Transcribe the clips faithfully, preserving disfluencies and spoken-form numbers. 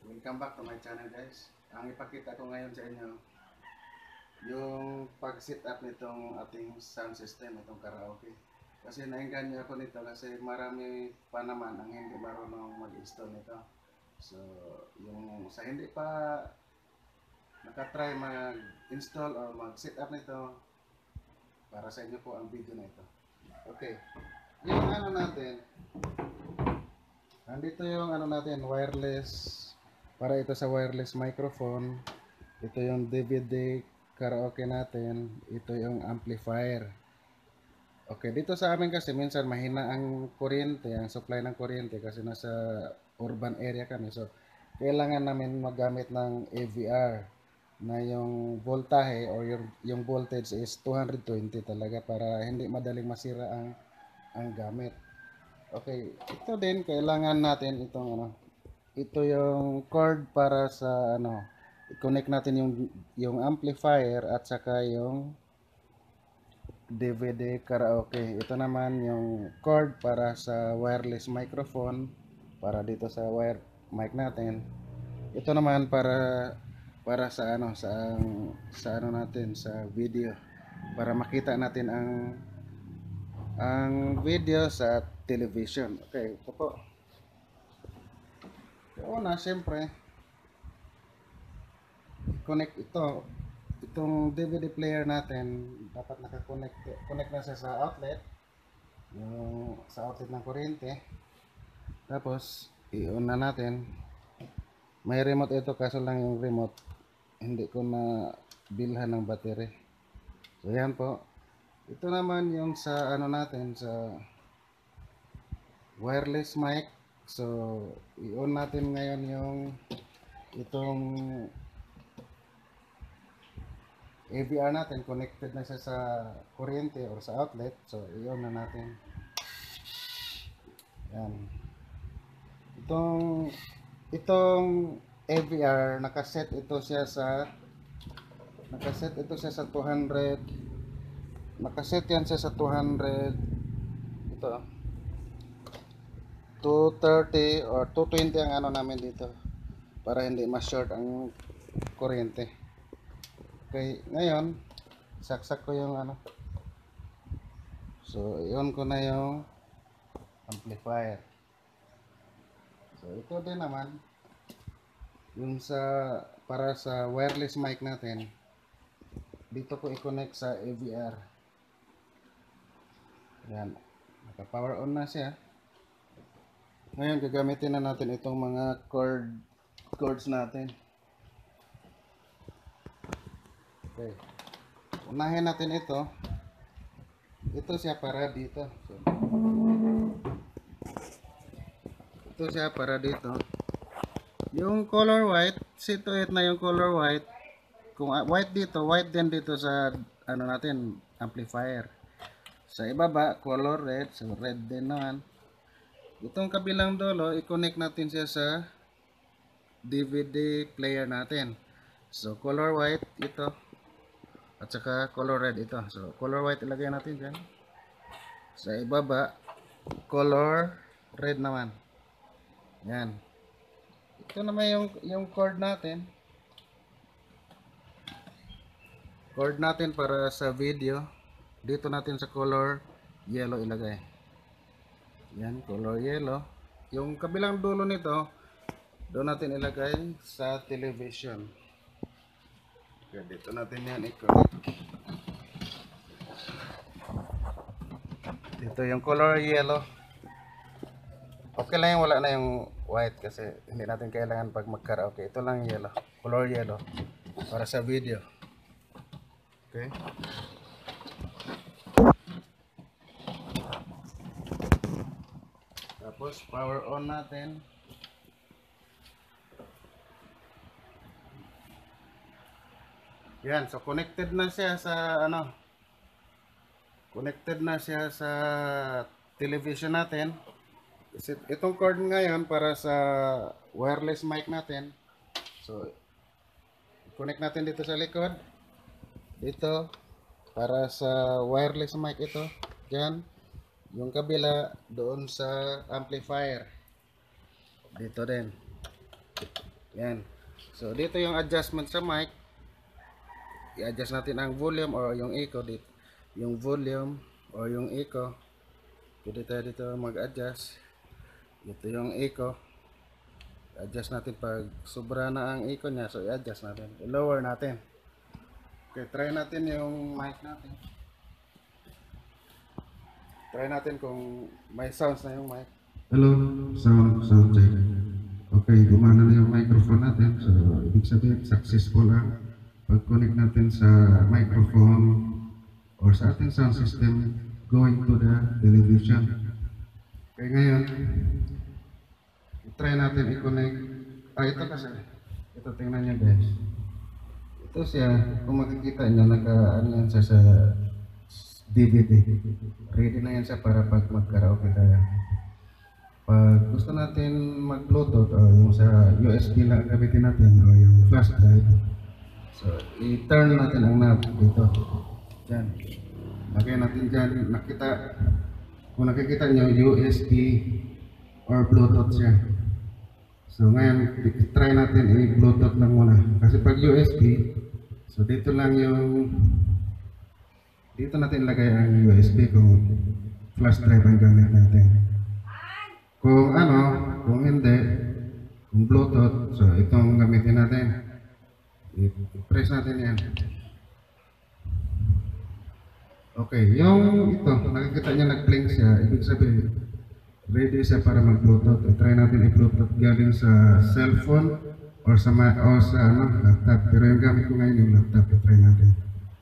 Welcome back to my channel guys. Ang ipakita ko ngayon sa inyo, yung pag-set up nitong ating sound system, itong karaoke. Kasi nainganyo ako nito kasi marami pa naman ang hindi marunong mag-install nito. So, yung sa hindi pa nakatry mag-install or mag-set up nito, para sa inyo po ang video na ito. Okay, yung ano natin, nandito yung ano natin, wireless, para ito sa wireless microphone. Ito yung D V D karaoke natin. Ito yung amplifier. Okay, dito sa amin kasi minsan mahina ang kuryente, ang supply ng kuryente kasi nasa urban area kami. So, kailangan namin magamit ng A V R na yung voltahe or yung, yung voltage is two twenty talaga para hindi madaling masira ang ang gamit. Okay, ito din kailangan natin itong ano, ito yung cord para sa ano, i-connect natin yung yung amplifier at saka yung D V D karaoke. Ito naman yung cord para sa wireless microphone para dito sa wire mic natin. Ito naman para para sa ano sa sa ano natin sa video para makita natin ang ang video sa television. Okay, ito po. Una, siyempre, connect ito. Itong D V D player natin, dapat naka-connect connect na siya sa outlet. Yung sa outlet ng kuryente. Tapos, i-on na natin. May remote ito, kaso lang yung remote, hindi ko na bilhan ng battery. So, yan po. Ito naman yung sa ano natin, sa wireless mic. So, i-on natin ngayon yung itong A V R natin, connected na siya sa kuryente or sa outlet. So, i-on na natin. Yan. Itong itong A V R, nakaset ito siya sa nakaset ito siya sa two hundred. Nakaset yan siya sa two hundred. Ito. two thirty or two twenty ang ano namin dito para hindi ma-short ang kuryente. Okay, ngayon saksak ko yung ano. So, i-on ko na yung amplifier. So, ito din naman yung sa para sa wireless mic natin. Dito ko i-connect sa A V R. Yan. Naka-power on na siya. Ngayon, gagamitin na natin itong mga cord cords natin. Okay. Unahin natin ito. Ito siya para dito. So, ito siya para dito. Yung color white, see to it na yung color white. Kung white dito, white din dito sa ano natin, amplifier. Sa ibaba, color red. So, red din naman. Itong kabilang dulo, i-connect natin siya sa D V D player natin. So, color white ito. At saka color red ito. So, color white ilagay natin dyan. Sa ibaba, color red naman. Yan. Ito naman yung, yung cord natin. Cord natin para sa video. Dito natin sa color yellow ilagay. Yan, color yellow. Yung kabilang dulo nito, doon natin ilagay sa television. Okay, dito natin yan i-connect. Dito yung color yellow. Okay lang yung wala na yung white kasi hindi natin kailangan pag mag-karaoke. Ito lang yellow. Color yellow. Para sa video. Okay. Tapos power on natin. Yan, so connected na siya sa ano. Connected na siya sa television natin. Itong cord ngayon para sa wireless mic natin. So connect natin dito sa likod. Dito para sa wireless mic ito. Diyan. Yung kabila doon sa amplifier. Dito din. Yan. So dito yung adjustment sa mic. I-adjust natin ang volume or yung echo dito. Yung volume or yung echo. Pwede tayo dito mag-adjust. Ito yung echo. Adjust natin pag sobra na ang echo niya. So i-adjust natin. I-lower natin. Okay, try natin yung mic natin. Try natin kung may sounds na yung mic. Hello, sound, sound check. Okay, gumana na yung microphone natin. So, ibig sabihin, successful ang pag-connect natin sa microphone or sa ating sound system going to the television. Okay, ngayon, try natin i-connect. Ah, ito kasi. Ito, tingnan nyo guys. Ito siya, kung makikita nyo, naka, ano yan siya sa D V D. Ready na yan siya para pag mag-karaoke tayo. Pag gusto natin mag-Bluetooth o yung sa U S B lang gamitin natin o yung flash drive, so i-turn natin ang knob dito. Diyan. Lagay natin dyan. Nakita, kung nakikita nyo, U S B or Bluetooth siya. So ngayon, try natin i-Bluetooth lang muna. Kasi pag U S B, so dito lang yung, dito natin lagay ang U S B kung flash drive ang gamit natin. Kung ano, kung hindi, kung Bluetooth, so itong gamitin natin. I-press natin yan. Okay, yung ito, nakikita niya nag-blink siya, ibig sabihin, ready siya para mag-Bluetooth. I-try natin i-Bluetooth galing sa cellphone or sa, o sa ano, laptop. Pero yung gamit ko ngayon yung laptop, i-try natin.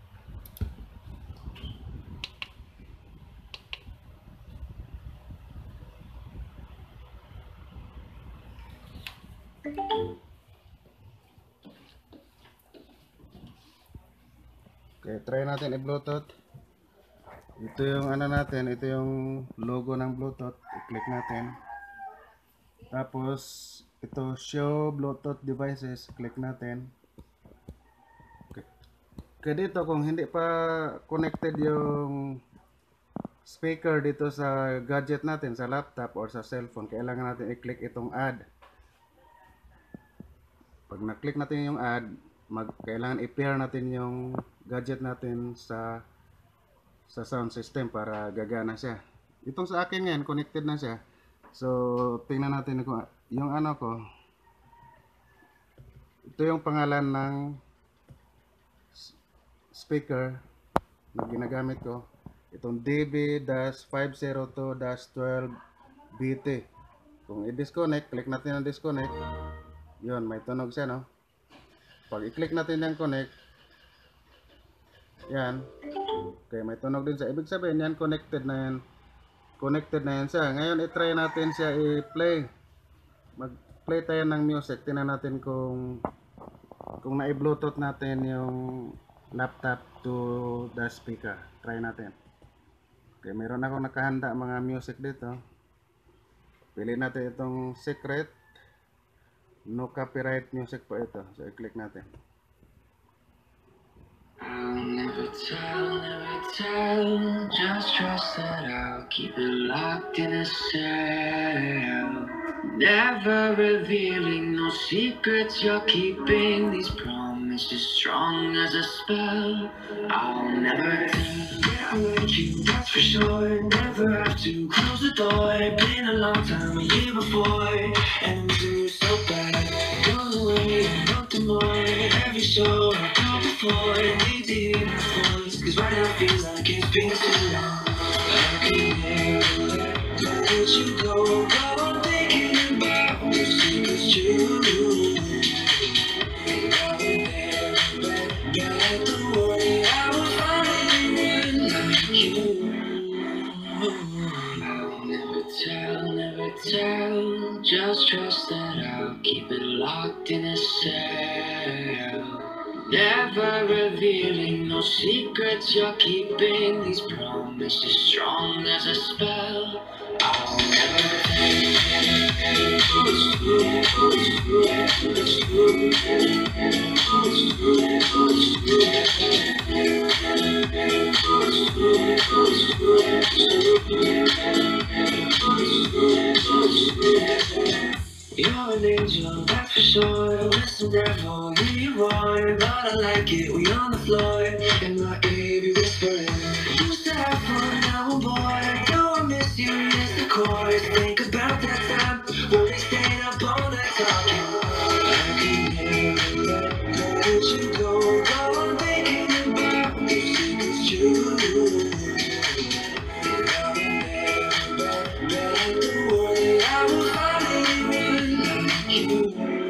Okay, try natin i-Bluetooth. Ito yung ano natin, ito yung logo ng Bluetooth. I-click natin. Tapos, ito show Bluetooth devices. Click natin. Okay. Kaya dito, kung hindi pa connected yung speaker dito sa gadget natin, sa laptop or sa cellphone, kailangan natin i-click itong add. Pag na-click natin yung add, mag, kailangan i-pair natin yung gadget natin sa sa sound system para gagana siya. Itong sa akin ngayon, connected na siya. So, tingnan natin kung yung ano ko. Ito yung pangalan ng speaker na ginagamit ko. Itong D B five oh two twelve B T. Kung i-disconnect, click natin ang disconnect. Yun, may tunog siya, no? Pag i-click natin yung connect, yan. Okay, may tunog din siya. Ibig sabihin yan, connected na yan. Connected na yan siya. Ngayon, i-try natin siya i-play. Mag-play tayo ng music. Tingnan natin kung kung na-i-Bluetooth natin yung laptop to the speaker. Try natin. Okay, meron akong nakahanda mga music dito. Pili natin itong secret. No copyright music po ito. So, i-click natin. I'll never tell, never tell. Just trust that I'll keep it locked in a cell. Never revealing no secrets you're keeping. These promises strong as a spell. I'll never tell. Yeah, I like you, that's for sure. Never have to close the door. Been a long time, a year before. And I'm missing you so bad. Goes away, nothing more. Every show I go before. Need to hear my voice. Cause right now it feels like it's been too long. I can never let, let you go. But I'm thinking about the secrets you do. I've been there, but got the worry. I will find anyone like you. I'll never tell, never tell. Just trust that I'll keep it locked in a cell. Never revealing no secrets you're keeping. These promises strong as a spell. I'll never tell. You're an angel, that's for sure. With some devil, here you are, but I like it. We on the floor, in my ear, you whispering. Used to have fun, now I'm bored. Though I miss you, miss the chorus. Think about that time when we stayed up all night talking. I can never let, let you go. Go on thinking about the secrets true. And I'll never let the world that I will find anyone like you.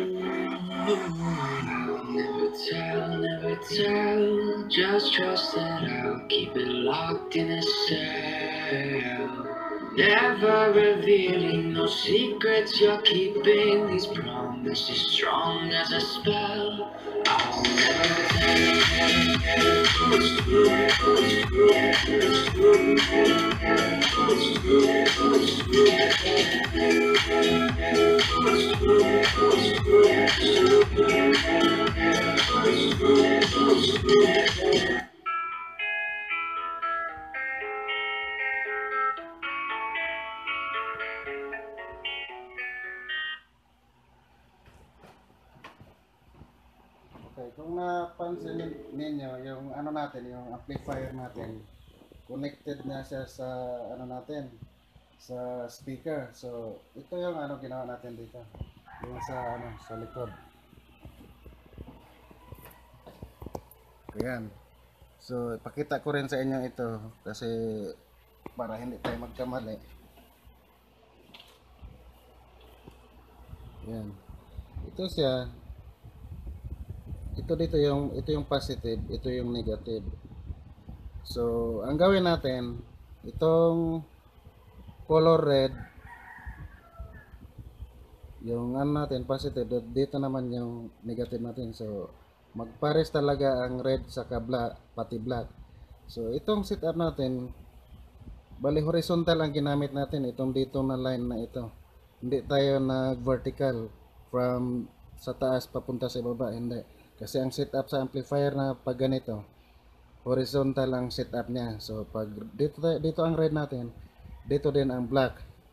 I'll never tell, never tell. Just trust that I'll keep it locked in a cell. Never revealing no secrets you're keeping. These promises strong as a spell. I'll never tell. It's true, it's true, it's true, it's true, it's true, it's true, it's true, it's true, it's true. Okay, kung napansin nin- ninyo, yung ano natin, yung amplifier natin, connected na siya sa ano natin, sa speaker. So, ito yung ano ginawa natin dito. Yung sa ano, sa likod. Ayan. So, ipakita ko rin sa inyo ito kasi para hindi tayo magkamali. Ayan. Ito siya. Ito dito yung ito yung positive, ito yung negative. So, ang gawin natin, itong color red, yung ano natin positive, dito naman yung negative natin. So, magpares talaga ang red sa black, pati black. So, itong setup natin, bali horizontal ang ginamit natin, itong dito na line na ito. Hindi tayo nag-vertical from sa taas papunta sa baba, hindi. Kasi ang setup sa amplifier na pag ganito, horizontal ang setup niya. So pag dito dito ang red natin, dito din ang black.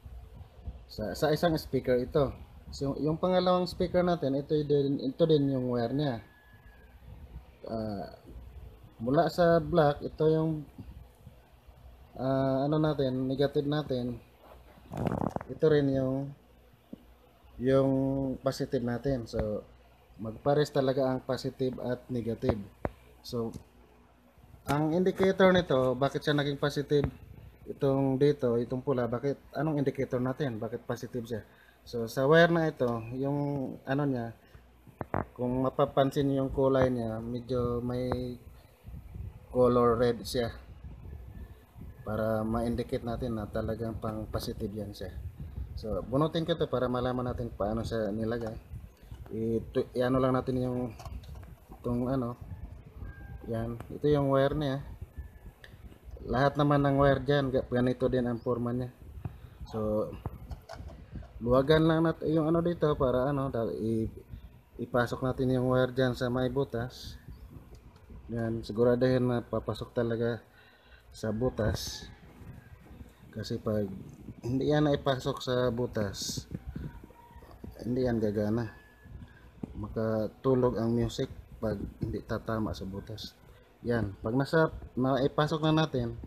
Sa sa isang speaker ito. So yung pangalawang speaker natin, ito din ito din yung wire niya. Uh, mula sa black, ito yung uh, ano natin, negative natin. Ito rin yung yung positive natin. So magpares talaga ang positive at negative. So ang indicator nito, bakit siya naging positive itong dito, itong pula, bakit anong indicator natin, bakit positive siya? So sa wire na ito, yung ano niya, kung mapapansin yung kulay niya, medyo may color red siya para ma-indicate natin na talagang pang positive yan siya. So bunutin ko ito para malaman natin paano siya nilagay. Ito, i-ano lang natin yung itong ano, yan, ito yung wire niya. Lahat naman ng wire dyan ganito din ang forma niya. So luwagan lang natin yung ano dito para ano, i ipasok natin yung wire dyan sa may butas. Yan, siguraduhin na papasok talaga sa butas, kasi pag hindi yan na ipasok sa butas, hindi yan gagana, makatulog ang music pag hindi tatama sa butas. Yan, pag nasa naipasok na natin,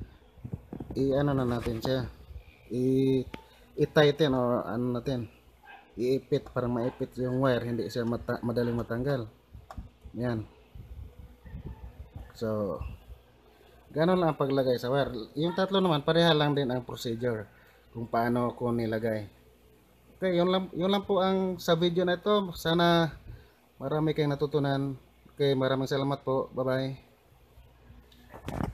i-ano na natin siya, i i-tighten or ano natin, iipit para maipit yung wire, hindi siya mata madaling matanggal. Yan. So ganun lang ang paglagay sa wire. Yung tatlo naman pareha lang din ang procedure kung paano ko nilagay. Okay, yun lang, yun lang po ang sa video na ito. Sana marami kayong natutunan. Okay, maraming salamat po. Bye-bye.